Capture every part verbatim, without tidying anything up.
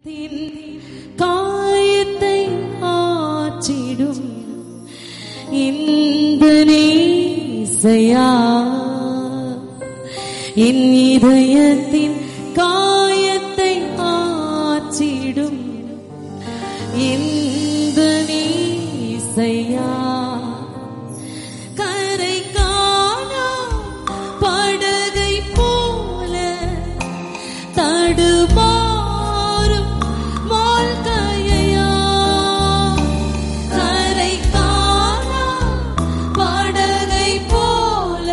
காயத்தை ஆற்றிடும் இந்த நேசையா, என் இதயத்தின் காயத்தை ஆற்றிடும் இந்த நேசையா, கரை காணா படகை போல தடுமாறும் வாழ்க்கையா, கரை காணா படகை போல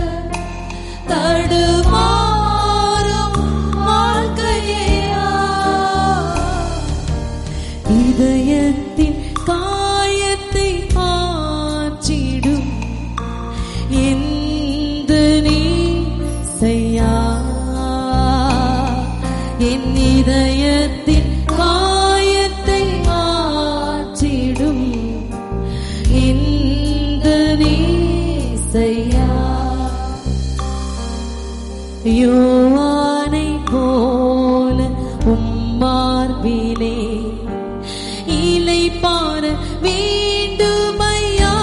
தடுமாறும் வாழ்க்கையா, இதயத்தின் காயத்தை ஆற்றிடும் எந்த நேசையா, என் இதயத்தின் காயத்தை ஆற்றிடும் இந்த நேசையா, யோவானை போல உம்மார்பிலே இளைப்பாற வேண்டுமையா,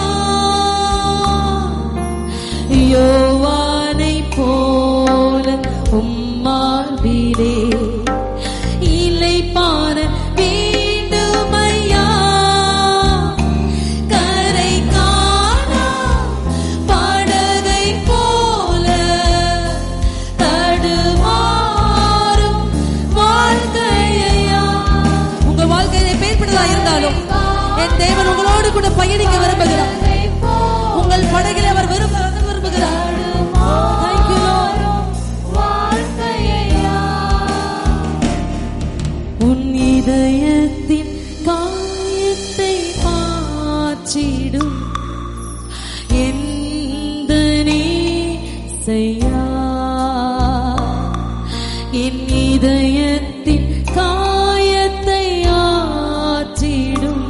யோவானை போல உம்மார்பிலே இளைப்பாற வேண்டுமையா, கரை காணா படகை போல தடுமாறும் வாழ்க்கையா. உங்க வாழ்க்கையை பேர்படுதா இருந்தாலும் என் தேவன் உங்களோடு கூட பயணிக்க விரும்புகிறார். உங்கள் படகில் அவர் விரும்ப விரும்புகிறார். உன் இதயத்தின் காயத்தை ஆற்றிடும் எந்த நேசையா, என் இதயத்தின் காயத்தை ஆற்றிடும்.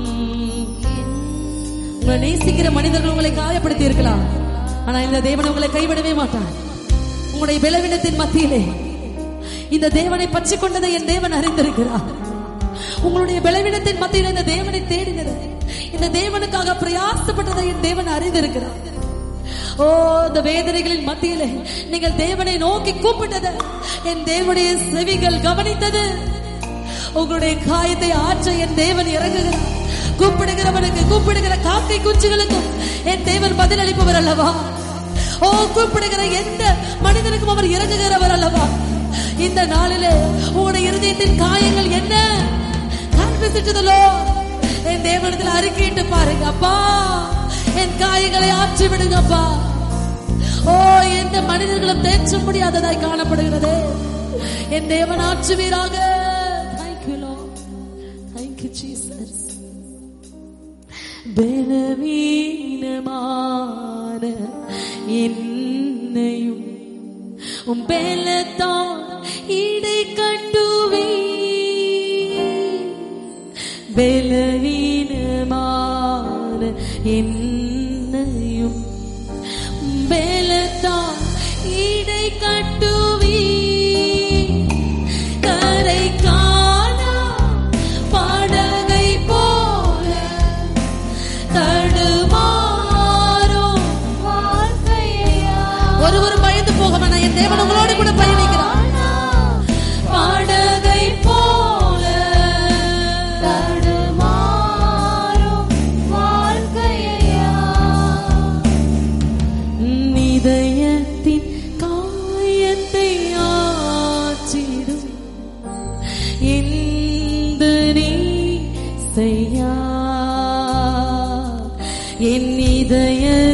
உங்களை நேசிக்கிற மனிதர்கள் உங்களை காயப்படுத்தி இருக்கலாம், ஆனா இந்த தேவன் உங்களை கைவிடவே மாட்டார். உங்களுடைய பலவீனத்தின் மத்தியிலே இந்த தேவனை பற்றி கொண்டதை என் தேவன் அறிந்திருக்கிறார். உங்களுடைய பலவீனத்தின் மத்தியில் இந்த தேவனை தேடினது, இந்த தேவனுக்காக பிரயாசப்பட்டதை என் தேவன் அறிந்திருக்கிறார். ஓ, இந்த வேதனைகளின் மத்தியிலே நீங்கள் தேவனை நோக்கி கூப்பிட்டது என் தேவனுடைய செவிகள் கவனித்தது. உங்களுடைய காயத்தை ஆற்ற என் தேவன் இறங்குகிறார். கூப்பிடுகிறவனுக்கு, கூப்பிடுகிற காக்கை குஞ்சுகளுக்கும் என் தேவன் பதில் அளிப்பவர் அல்லவா? ஓ, கூப்பிடுகிற எந்த மனிதனுக்கும் அவர் இறங்குகிறவர் அல்லவா? இந்த நாளிலே உங்களுடைய இருதயத்தின் காயங்கள் என்ன? என் தேவனத்தில் அறிக்கையிட்டு பாருங்க, அப்பா என் காயங்களை ஆற்றி விடுங்கப்பா. ஓ, எந்த மனிதர்களும் தேற்ற முடியாததாய் காணப்படுகிறது, என் தேவன் ஆற்றுவீராக. Thank you Lord, thank you Jesus. பலவீனமான என்னையும் உம் பலத்தால் இடை கட்டுவே, பலவீனமான என்னையும் பலத்தால் இடை கட்டுவே, கரை காணா படகை போல தடுமாறும் வாழ்க்கையா. ஒருவரும் பயந்து போக வேண்டாம், என் தேவன் உங்களோடு கூட பயணிக்கிறார். படகை போல தடுமாறும் வாழ்க்கையா, இதயத்தின் காயத்தை ஆற்றிடும் இந்த நேசையா, என் இதய